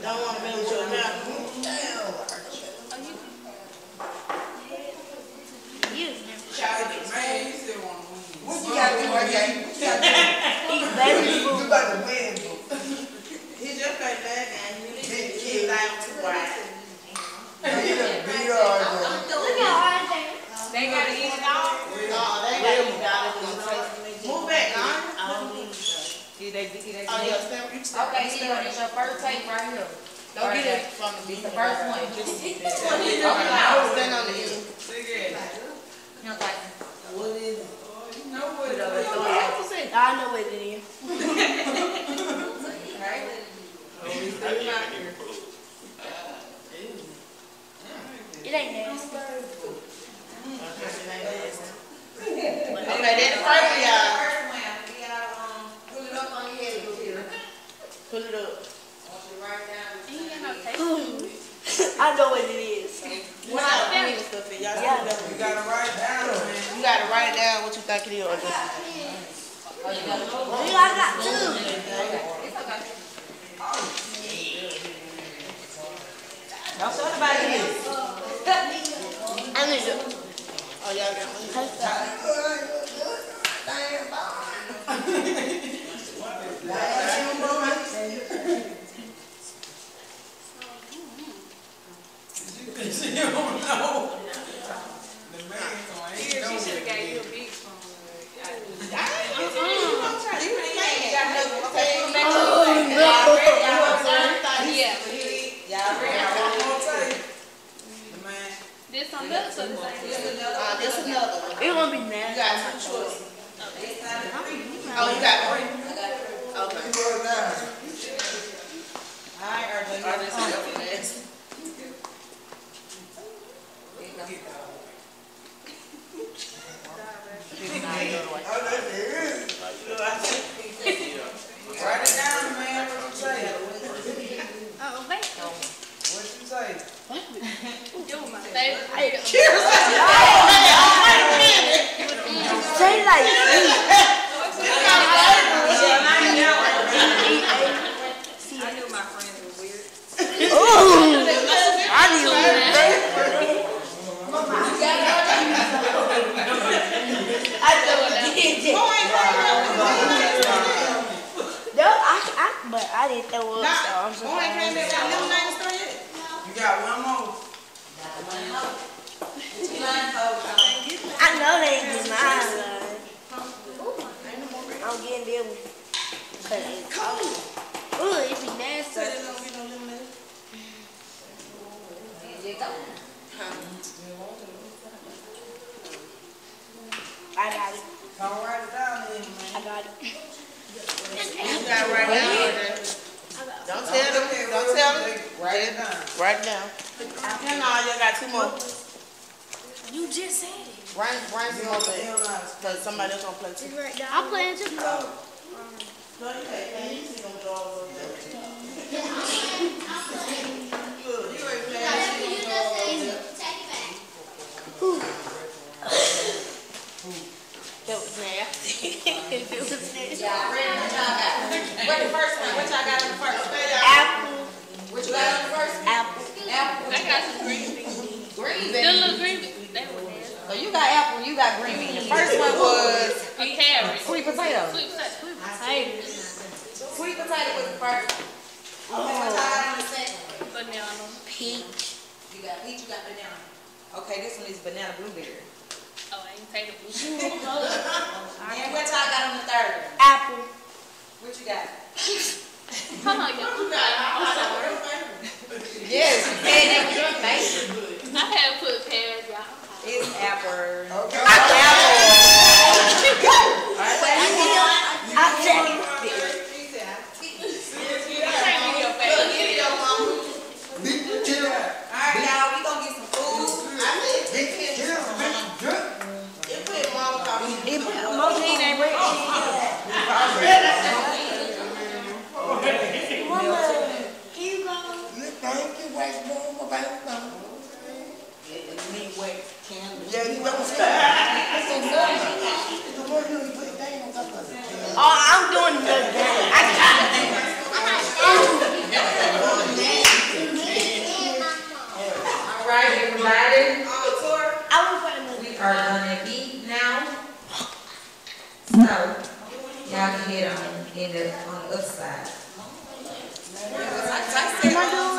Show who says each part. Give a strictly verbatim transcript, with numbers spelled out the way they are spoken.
Speaker 1: Don't want to be with your mouth.
Speaker 2: You
Speaker 3: Child, man, you still want to win.
Speaker 4: What you got to do, right there?
Speaker 2: eat baby food.
Speaker 4: You about to win, bro.
Speaker 1: He just came back and he didn't lie too wide.
Speaker 4: He done beat her, R J.
Speaker 2: Look at all that.
Speaker 5: They gotta eat it all.
Speaker 1: No, they got to move back, huh?
Speaker 5: Did they, did they,
Speaker 1: Oh, yeah, stand, you stand.
Speaker 5: okay, here, it's your first take right here.
Speaker 1: Don't get it from the
Speaker 5: It's the first one.
Speaker 1: Okay, I was standing on the end.
Speaker 3: Cigarette.
Speaker 5: Okay.
Speaker 1: What is it?
Speaker 3: Oh, you know what it is.
Speaker 2: I know what it is.
Speaker 5: Right?
Speaker 3: Oh, we still not here.
Speaker 2: It ain't nasty.
Speaker 1: Okay, then the first one, y'all.
Speaker 5: First one, we gotta, um, pull it up on your head a little bit.
Speaker 1: Pull it up.
Speaker 5: Want you to write down.
Speaker 2: I know what it is.
Speaker 1: What y'all doing stuff in? Y'all
Speaker 2: Yeah.
Speaker 1: still
Speaker 3: You gotta write it down, man.
Speaker 1: You gotta write it down what you think it is. Or just,
Speaker 2: You I got two.
Speaker 5: It's okay.
Speaker 1: don't show nobody this.
Speaker 2: I need to.
Speaker 1: Oh, y'all got one.
Speaker 3: You don't know. The man going, he know
Speaker 5: She
Speaker 3: what
Speaker 5: should've
Speaker 3: it
Speaker 5: gave you a
Speaker 3: is.
Speaker 5: big spoon.
Speaker 2: Yeah.
Speaker 3: Y'all ready? I'm gonna tell you. The man.
Speaker 2: This on the other
Speaker 1: Uh, this another one.
Speaker 2: It won't be
Speaker 1: You
Speaker 2: nasty.
Speaker 1: got two choices. Oh, you got three? Okay.
Speaker 4: You wrote it down.
Speaker 1: Alright, R J, R J's gonna go next.
Speaker 4: Oh, that's it.
Speaker 3: Write it down, man. What you say?
Speaker 2: Oh, wait.
Speaker 3: What you say?
Speaker 2: You my favorite.
Speaker 1: Cheers!
Speaker 2: Say like
Speaker 5: I knew my friends were weird.
Speaker 2: ooh. I knew it. I know it. No, I, I, but I didn't throw up, so I'm
Speaker 1: Boy, ain't came back with them names still yet?
Speaker 3: You got one more.
Speaker 2: I know they ain't get mine. I'm getting them. Cause it's cold. Ooh, it be nasty. I got it.
Speaker 3: Come write it down then, man.
Speaker 2: I got it.
Speaker 1: You got it right down. Don't tell them. Don't tell them.
Speaker 3: Write it down.
Speaker 1: Write it down. Hell no, you got two more.
Speaker 2: You just said it.
Speaker 1: Write, write some more things. Because somebody else gonna play too.
Speaker 2: I'm playing too.
Speaker 1: No, you can't play. You see them dogs over there. Good. You ain't playing.
Speaker 2: That was nasty. It was nasty.
Speaker 5: Y'all ready? What y'all got? What the first one? What y'all got on the first one?
Speaker 2: Apple.
Speaker 5: What you got on the first one?
Speaker 2: Apple.
Speaker 5: Apple.
Speaker 2: I got some green beans.
Speaker 5: Green
Speaker 2: The
Speaker 5: beans.
Speaker 2: little green beans. They were nasty.
Speaker 5: So you got apple, you got green beans. The first one was
Speaker 2: A carrot.
Speaker 5: sweet potato.
Speaker 2: Sweet potato. Sweet potato.
Speaker 5: Sweet potato was the first. Okay, what y'all got on the second?
Speaker 2: Banana. Peach.
Speaker 5: You got peach, you got banana. Okay, this one is banana blueberry.
Speaker 2: Oh, I ain't taking the blue.
Speaker 5: And what y'all got on the third?
Speaker 2: Apple.
Speaker 5: What you got?
Speaker 2: Hold on, y'all.
Speaker 5: Yes, you said that was your favorite.
Speaker 2: I had put pears, y'all.
Speaker 5: It's apple.
Speaker 4: Okay.
Speaker 2: I checked it.
Speaker 5: Alright, y'all, we gonna get some food.
Speaker 2: Moji ain't ready.
Speaker 6: top, y'all can hit on in the on the other side.
Speaker 5: I, I
Speaker 2: Am I
Speaker 5: said,
Speaker 2: doing